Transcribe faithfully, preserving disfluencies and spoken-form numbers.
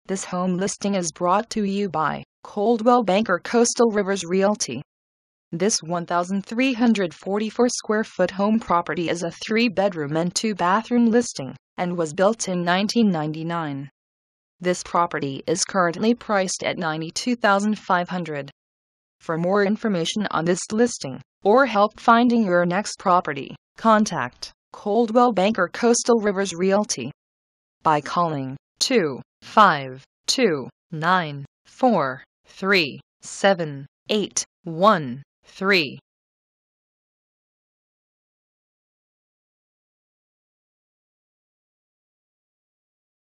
This home listing is brought to you by Coldwell Banker Coastal Rivers Realty. This one thousand three hundred forty-four square foot home property is a three bedroom and two bathroom listing and was built in nineteen ninety-nine. This property is currently priced at ninety-two thousand five hundred dollars. For more information on this listing or help finding your next property, contact Coldwell Banker Coastal Rivers Realty by calling two five two, nine four three, seven eight one three.